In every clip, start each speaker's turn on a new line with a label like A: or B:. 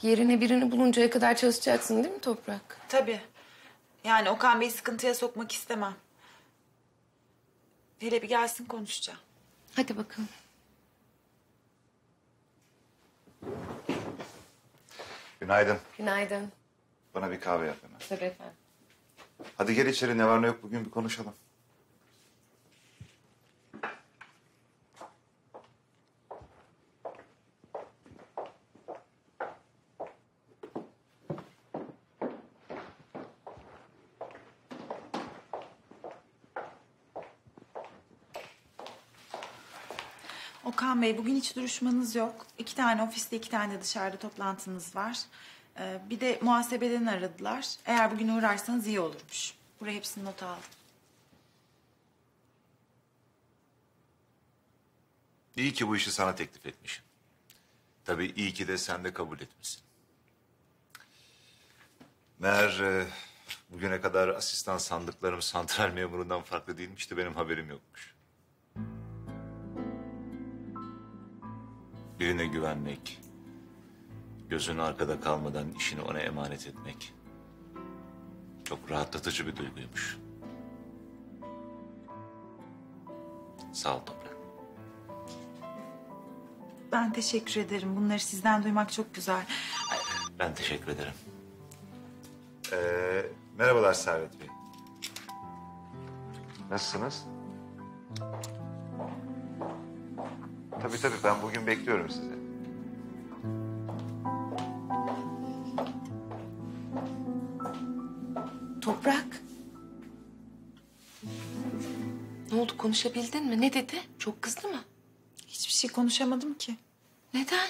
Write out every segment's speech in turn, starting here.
A: Yerine birini buluncaya kadar çalışacaksın değil mi Toprak?
B: Tabii. Yani Okan Bey'i sıkıntıya sokmak istemem. Hele bir gelsin konuşacağım.
A: Hadi bakalım.
C: Günaydın.
A: Günaydın.
C: Bana bir kahve yap hemen.
A: Tabii efendim.
C: Hadi gel içeri, ne var ne yok bugün bir konuşalım.
B: Okan Bey, bugün hiç duruşmanız yok. 2 tane ofiste, 2 tane de dışarıda toplantınız var. Bir de muhasebeden aradılar. Eğer bugün uğrarsanız iyi olurmuş. Buraya hepsini not aldım.
D: İyi ki bu işi sana teklif etmişim. Tabii iyi ki de sen de kabul etmişsin. Meğer bugüne kadar asistan sandıklarım santral memurundan farklı değilmiş de benim haberim yokmuş. Birine güvenmek, gözün arkada kalmadan işini ona emanet etmek çok rahatlatıcı bir duyguymuş. Sağ ol Toprak.
B: Ben teşekkür ederim. Bunları sizden duymak çok güzel.
D: Ben teşekkür ederim.
C: Merhabalar Servet Bey. Nasılsınız? Tabii ben bugün bekliyorum sizi.
A: Toprak. Ne oldu, konuşabildin mi? Ne dedi? Çok kızdı mı?
B: Hiçbir şey konuşamadım ki.
A: Neden?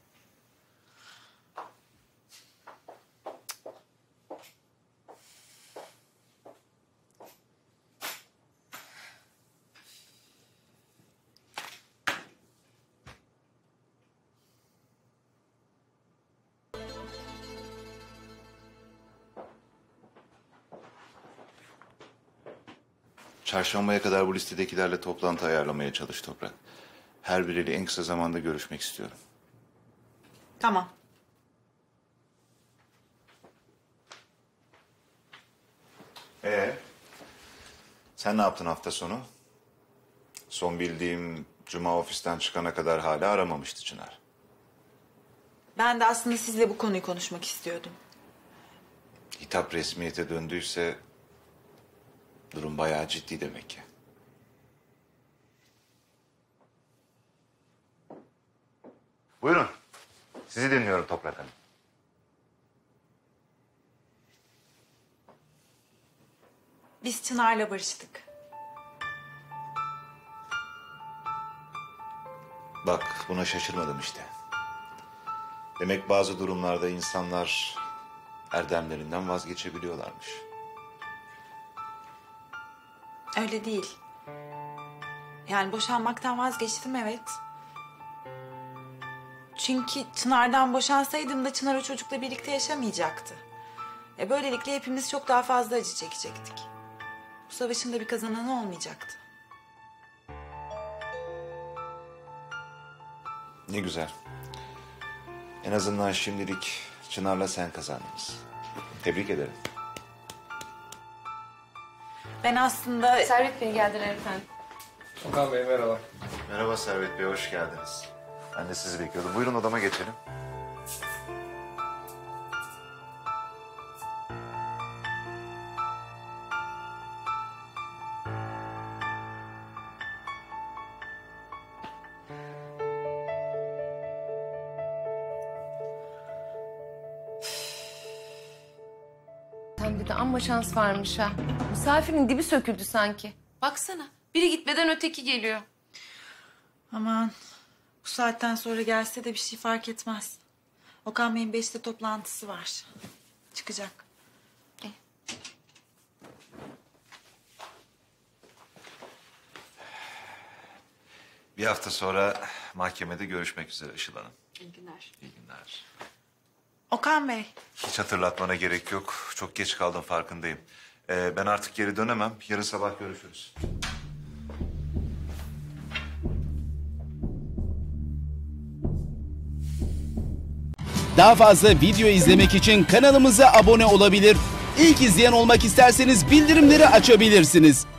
C: Çarşambaya kadar bu listedekilerle toplantı ayarlamaya çalış Toprak. Her biriyle en kısa zamanda görüşmek istiyorum.
B: Tamam.
C: Sen ne yaptın hafta sonu? Son bildiğim cuma ofisten çıkana kadar hala aramamıştı Çınar.
B: Ben de aslında sizle bu konuyu konuşmak istiyordum.
C: Hitap resmiyete döndüyse durum bayağı ciddi demek ki. Buyurun. Sizi dinliyorum Toprak Hanım.
B: Biz Çınar'la barıştık.
C: Bak buna şaşırmadım işte. Demek bazı durumlarda insanlar erdemlerinden vazgeçebiliyorlarmış.
B: Öyle değil. Yani boşanmaktan vazgeçtim, evet. Çünkü Çınar'dan boşansaydım da Çınar o çocukla birlikte yaşamayacaktı. Böylelikle hepimiz çok daha fazla acı çekecektik. Bu savaşın da bir kazananı olmayacaktı.
C: Ne güzel. En azından şimdilik Çınar'la sen kazandınız. Tebrik ederim.
B: Ben aslında...
A: Servet Bey geldiler efendim.
E: Okan Bey merhaba.
C: Merhaba Servet Bey, hoş geldiniz. Ben de sizi bekliyordum. Buyurun odama geçelim.
A: Tam dedi amma şans varmış ha. Misafirin dibi söküldü sanki. Baksana, biri gitmeden öteki geliyor.
B: Aman, bu saatten sonra gelse de bir şey fark etmez. Okan Bey'in 5'te toplantısı var. Çıkacak.
D: Bir hafta sonra mahkemede görüşmek üzere Işıl Hanım.
A: İyi günler.
D: İyi günler.
B: Okan Bey,
D: Hiç hatırlatmana gerek yok. Çok geç kaldım farkındayım. Ben artık geri dönemem. Yarın sabah görüşürüz.
F: Daha fazla video izlemek için kanalımıza abone olabilir. İlk izleyen olmak isterseniz bildirimleri açabilirsiniz.